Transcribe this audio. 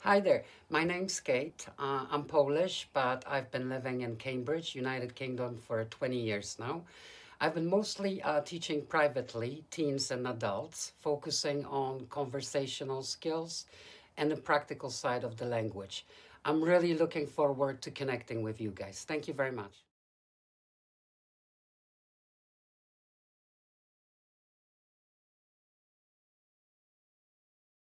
Hi there, my name's Kate. I'm Polish, but I've been living in Cambridge, United Kingdom for 20 years now. I've been mostly teaching privately, teens and adults, focusing on conversational skills and the practical side of the language. I'm really looking forward to connecting with you guys. Thank you very much.